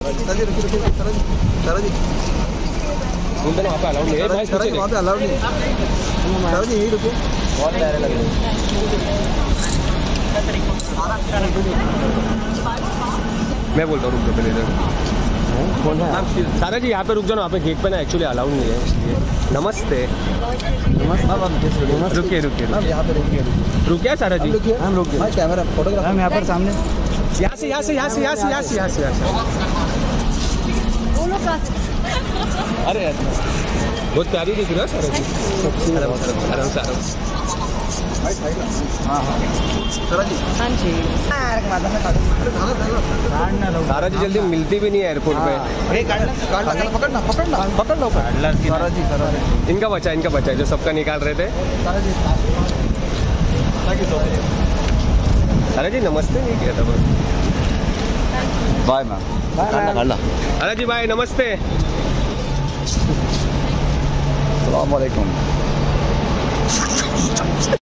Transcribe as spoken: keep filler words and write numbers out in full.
Sir जी रुकिए रुकिए sir जी sir जी उन दोनों वहाँ पे अलाउड नहीं है भाई, सर जी वहाँ पे अलाउड नहीं है सर जी यही रुकिए बहुत प्यारे लग रहे हैं। मैं बोलता हूँ रुक जाओ पहले कौन है सारा जी यहाँ पे रुक जाओ ना, यहाँ पे गेट पे ना एक्चुअली अलाउड नहीं है इसलिए। नमस्ते नमस्ते रुकिए रुकिए यहाँ पे रुकिए रुकिए सारा जी हम रुक गए कैमरा फोटोग्राफ हम यहाँ पर सामने यहाँ से यहाँ से यहाँ से यहाँ से यहाँ से यहाँ से यहाँ से अरे यार बहुत प्यारी दिख रही है सारा जी। आराम से आराम से आराम से हाँ हाँ सर जी हाँ जी सारा जी जल्दी मिलती भी नहीं है एयरपोर्ट पे। पकड़ना पकड़ना पकड़ लो सारा जी सारा जी इनका बचा इनका बचा जो सबका निकाल रहे थे। सारा जी नमस्ते नहीं किया था बस। Bye ma'am. अरे जी भाई नमस्ते। अस्सलाम वालेकुम।